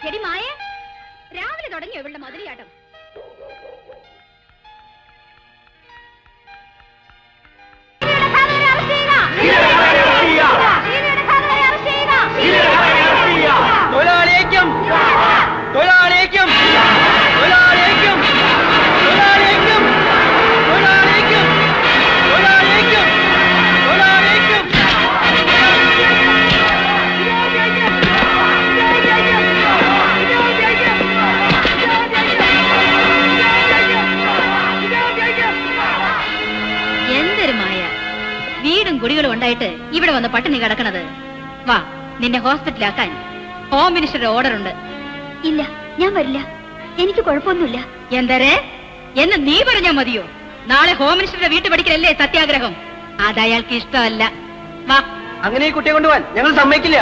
എടി മായ, രാവിലെ തുടങ്ങിയോ ഇവളുടെ മതിലിയാട്ടം? വീടും കുടികളും ഉണ്ടായിട്ട് ഇവിടെ വന്ന് പട്ടിണി കിടക്കണത്. വാ, നിന്നെ ഹോസ്പിറ്റലാക്കാൻ ഹോം മിനിസ്റ്ററുടെ ഓർഡർ ഉണ്ട്. ഇല്ല, ഞാൻ വരില്ല. എനിക്ക് കുഴപ്പമൊന്നുമില്ല. എന്തരേ എന്ന് നീ പറഞ്ഞാ മതിയോ? നാളെ ഹോം മിനിസ്റ്ററുടെ വീട്ടു പഠിക്കലല്ലേ സത്യാഗ്രഹം? അത് അയാൾക്ക് ഇഷ്ടമല്ല. വാ. അങ്ങനെ ഈ കുട്ടിയെ കൊണ്ടുപോവാൻ ഞങ്ങൾ സമ്മതിക്കില്ല.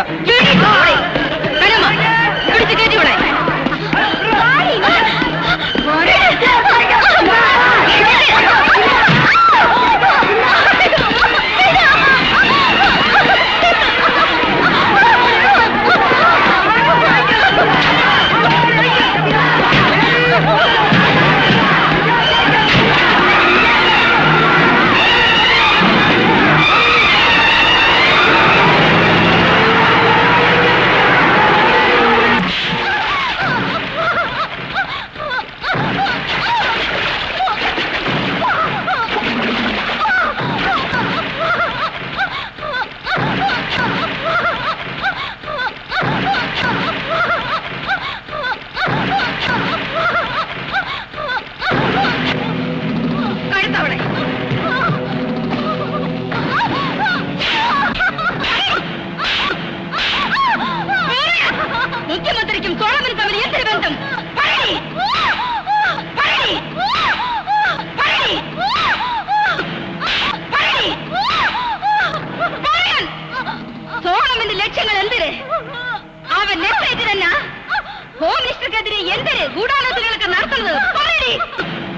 മുഖ്യമന്ത്രിക്കും സോളമനും തമ്മിൽ എന്തൊരു ബന്ധം? സോളമന്റെ ലക്ഷ്യങ്ങൾ എന്തിന്? അവൻ നെറ്റായിട്ട് തന്നെ ഹോം മിനിസ്റ്റർക്കെതിരെ എന്തിന് ഗൂഢാലോചനകളൊക്കെ നടത്തുന്നത്?